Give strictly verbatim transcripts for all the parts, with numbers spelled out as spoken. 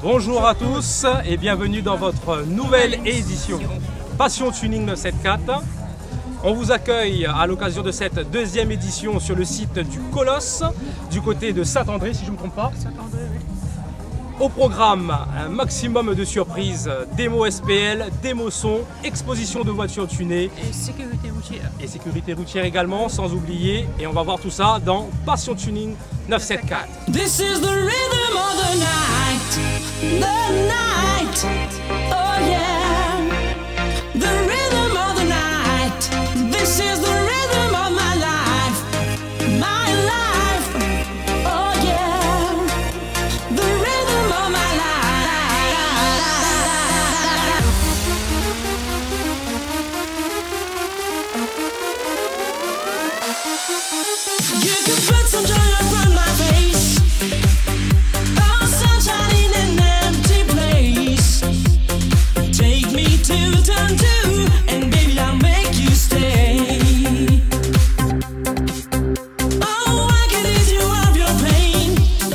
Bonjour à tous et bienvenue dans votre nouvelle édition Passion Tuning neuf cent soixante-quatorze. On vous accueille à l'occasion de cette deuxième édition sur le site du Colosse, du côté de Saint-André, si je ne me trompe pas. Au programme, un maximum de surprises, démo S P L, démo son, exposition de voitures tunées. Et sécurité routière. Et sécurité routière également, sans oublier. Et on va voir tout ça dans Passion Tuning neuf cent soixante-quatorze. This is the rhythm of the night, the night, oh yeah, the rhythm of the night, this is the rhythm of my life, my life, oh yeah, the rhythm of my life. You can put some joy upon my face. Oh, sunshine in an empty place. Take me to turn two, and baby, I'll make you stay. Oh, I can ease you of your pain.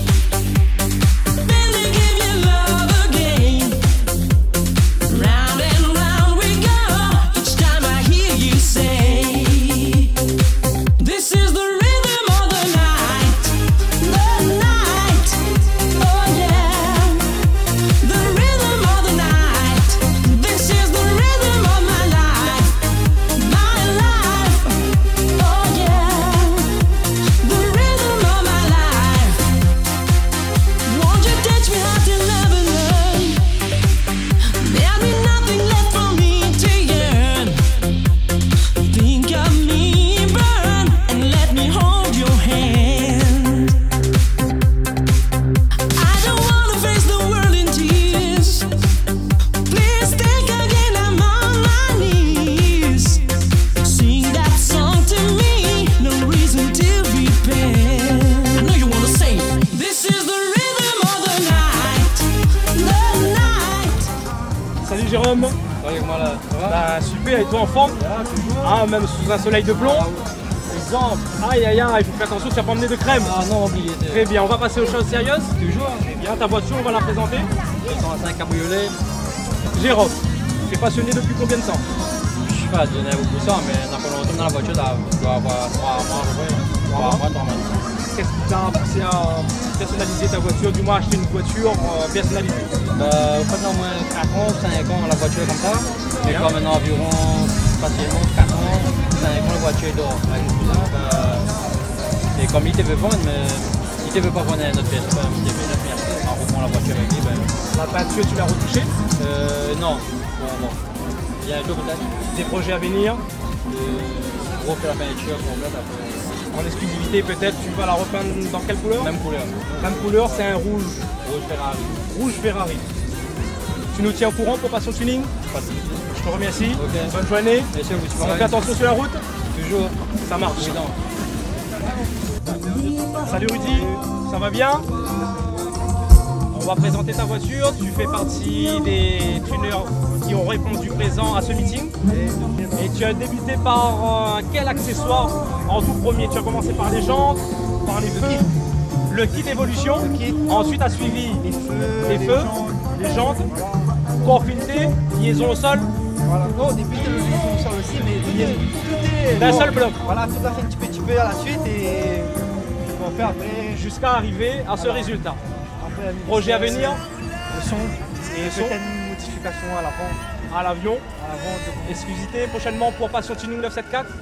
Then they give you love again. Round and round we go. Each time I hear you say, this is the rhythm of the night, the night, oh yeah, the rhythm of the night, this is the rhythm of my life, my life, oh yeah, the rhythm of my life. Won't you teach me how to love and learn? There'll be nothing left for me to yearn. Think of me, burn, and let me hold your hand. I don't wanna face the world in tears. Please think again, I'm on my knees. Sing that song to me, no reason to repent. I know you wanna say, this is the rhythm of the night, the night. Salut Jérôme. Salut, moi là, ça va? Bah, super, et toi en forme? Ah, même sous un soleil de plomb. Exemple. Aïe aïe aïe, il faut faire attention, tu vas pas emmener de crème. Ah non, oublié. Très bien, on va passer aux choses sérieuses. Toujours. Très bien, ta voiture, on va la présenter. deux cent cinq cabriolet. Jérôme, tu es passionné depuis combien de temps? Je suis pas donné beaucoup de ça, mais dans pas longtemps dans la voiture, je dois avoir trois mois à peu près. trois mois, trois mois. Qu'est-ce qui t'a poussé à personnaliser ta voiture, du moins acheter une voiture euh, personnalisée? Bah, au fait, au moins quatre ans, cinq ans, la voiture est comme ça. J'ai Bien. quand maintenant environ facilement quatre ans, cinq ans, la voiture est dehors. Avec le cousin, bah, et comme il te veut vendre, mais il te veut pas vendre notre pièce, il te veut notre pièce. En reprend la voiture avec lui, ben, La peinture, tu l'as retouchée? euh, non, bon, bon. Bientôt peut-être. Des projets à venir? Euh, refaire la peinture complète après. En exclusivité peut-être, tu vas la repeindre dans quelle couleur? Même couleur. Même couleur, c'est un rouge. Rouge Ferrari. Rouge Ferrari. Tu nous tiens au courant pour Passion Tuning? Pas de soucis. Je te remercie. Ok. Bonne journée. Et si vous On fait attention sur la route? Toujours. Ça marche. Évident. Salut Rudy, ça va bien? On va présenter ta voiture. Tu fais partie des tuneurs qui ont répondu présent à ce meeting. Et tu as débuté par euh, quel accessoire en tout premier? Tu as commencé par les jantes, par les feux, le kit d'évolution. Ensuite a suivi Les feux, les feux, les jantes, corps fileté, liaison au sol. Voilà. Non, au début, de liaison au sol aussi, mais liaison- tout est D'un bon. seul bloc. Voilà, tout a fait un petit peu, petit peu à la suite et on va faire après. Jusqu'à arriver à ce résultat. après la Projet à vitesse, venir? Le son et Le son. peut-être une modification à l'avant. À l'avion. À l'avant de... Exclusivité prochainement pour Passion Tuning neuf cent soixante-quatorze.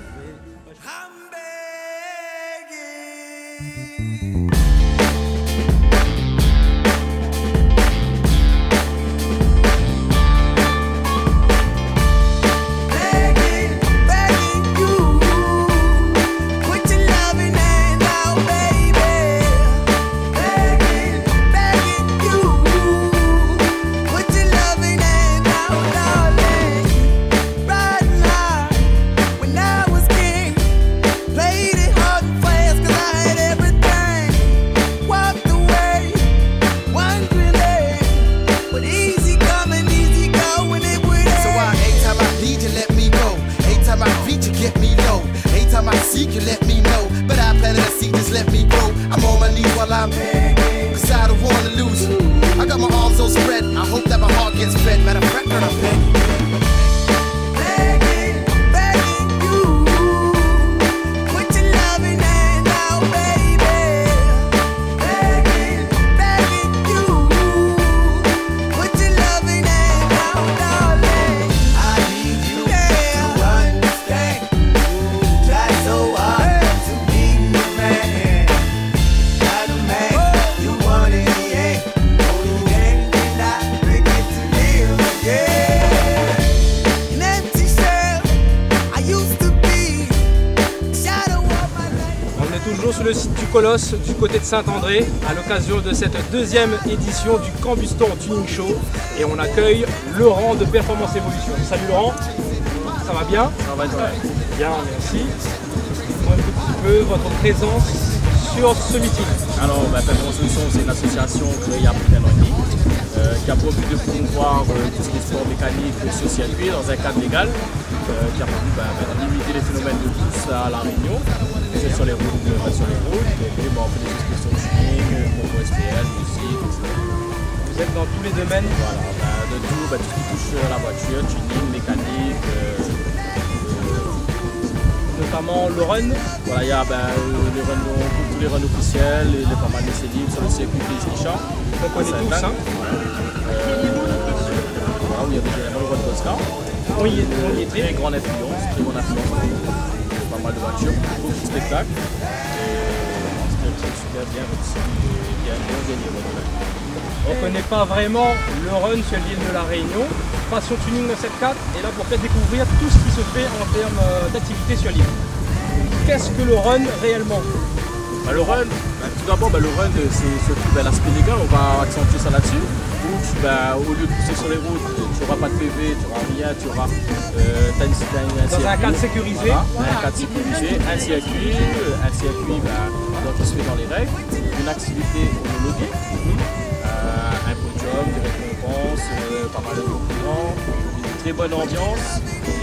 Begging, begging you, put your loving hand out, baby. Begging, begging you, put your loving hand out, darling. Right now, when I was Colosse du côté de Saint-André à l'occasion de cette deuxième édition du Cambuston Tuning Show et on accueille Laurent de Performance Evolution. Salut Laurent, ça va bien? Ça va bien. Bien, merci. Dites-moi un petit peu votre présence sur ce meeting. Alors, bah, Performance Evolution, c'est une association créée il y a plus d'un an et demi euh, qui a pour but de promouvoir euh, tout ce qui est sport mécanique sur circuit dans un cadre légal euh, qui a pour but bah, bah, de limiter les phénomènes de course à La Réunion, c'est sur les routes, euh, bah, sur les routes, et puis bah, on fait des expositions de tuning, concours S P L, musique, et cetera. Vous êtes dans tous les domaines? Voilà, bah, de tout, bah, tout ce qui touche à la voiture, tuning, mécanique. Euh, Notamment le run. Voilà, il y a bah, euh, les runs, tous les runs officiels, les, les pas mal d'essais libres sur le circuit des Richard. On connaît tous, hein. Euh, voilà, où il y avait également le run Tosca. On y est, on y Très était. grande influence, très bonne influence. Pas mal de voitures, beaucoup de spectacles. Et c'était super bien réussi et bien, bien gagné. On ne connaît pas vraiment le run sur l'île de la Réunion. Passion Tuning neuf cent soixante-quatre est là pour faire découvrir tout ce qui se fait en termes d'activité sur l'île. Qu'est-ce que le run réellement? Bah, le run, bah, tout d'abord, bah, le run, c'est surtout bah, l'aspect légal, on va accentuer ça là-dessus. Donc, bah, au lieu de pousser sur les routes, tu n'auras pas de P V, tu n'auras rien, tu auras euh, t'as une, t'as une, un Dans un circuit. cadre sécurisé. Voilà, un cadre sécurisé, un circuit, un circuit bah, donc, qui se fait dans les règles, une activité homologuée, euh, un podium, des récompenses, euh, pas mal de concurrents, une très bonne ambiance.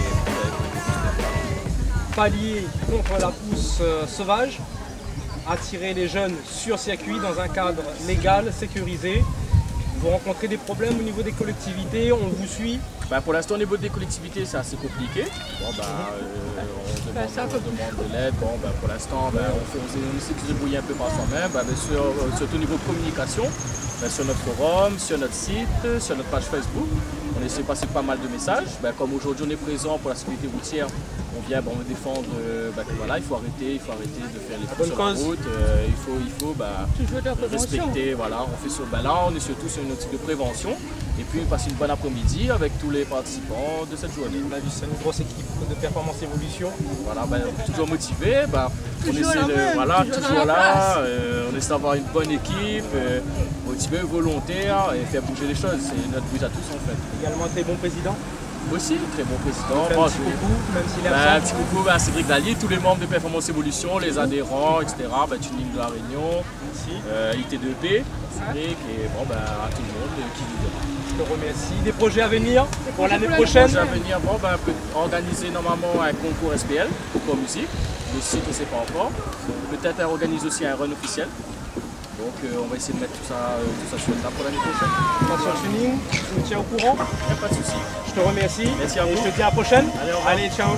Pallier contre la pousse euh, sauvage, attirer les jeunes sur circuit dans un cadre légal, sécurisé. Vous rencontrez des problèmes au niveau des collectivités, on vous suit? Bah, pour l'instant, au niveau des collectivités, c'est assez compliqué. Bon, bah, euh, on demande, on demande de l'aide. Bon, bah, pour l'instant, bah, on, fait- on essaie de se débrouiller un peu par soi-même. Bah, bien sûr, euh, surtout au niveau communication, bah, sur notre forum, sur notre site, sur notre page Facebook. On essaie de passer pas mal de messages. Bah, comme aujourd'hui, on est présent pour la sécurité routière, on vient bah, on veut défendre. euh, bah, que voilà, il faut arrêter, il faut arrêter de faire les bonne feux sur la cause. route. euh, il faut, il faut bah, respecter. Voilà, on fait sur, bah, là, on est surtout sur une optique de prévention. Et puis passer une bonne après-midi avec tous les participants de cette journée. On a vu, c'est une grosse équipe de Performance Evolution. Voilà, ben, toujours motivé, ben, on essaie de, voilà, toujours là, euh, on essaie d'avoir une bonne équipe, euh, motivé, volontaire et faire bouger les choses. C'est notre but à tous en fait. Également très bon président. Aussi, très bon président. On fait un Bon, petit je vais- coucou, même s'il est Ben, un absent. petit coucou ben, à Cédric Dallier, tous les membres de Performance Evolution, les adhérents, et cetera. Ben, Tuning de la Réunion, Merci. euh, I T deux P, Cédric et bon, ben, à tout le monde euh, qui nous demande. Je te remercie. Des projets à venir pour l'année prochaine? Projet à venir, bon, ben, peut organiser normalement un concours S P L, concours musique. Le site, on ne sait pas encore. Peut-être euh, organiser aussi un run officiel. Donc, euh, on va essayer de mettre tout ça, euh, tout ça sur le table pour l'année prochaine. Passion Tuning, tu nous tiens au courant. Il n'y a pas de souci. Je te remercie. Merci à Et vous. je te dis à la prochaine. Allez, au revoir. Allez, ciao.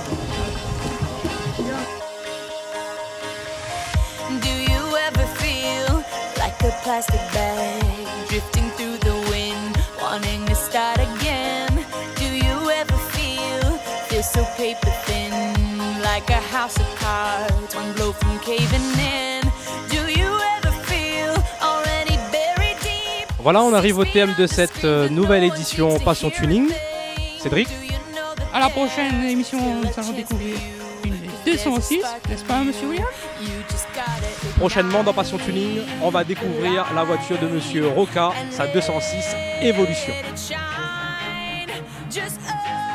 Do you ever feel like a plastic bag drifting through the wind, wanting to start again? Do you ever feel feel so paper thin, like a house of cards, one blow from caving in? Do you ever feel already buried deep? Voilà, on arrive au thème de cette euh, nouvelle édition Passion Tuning. Cédric? À la prochaine émission, nous allons découvrir une deux cent six, n'est-ce pas, monsieur William? Prochainement dans Passion Tuning, on va découvrir la voiture de Monsieur Roca, sa deux cent six Evolution. Just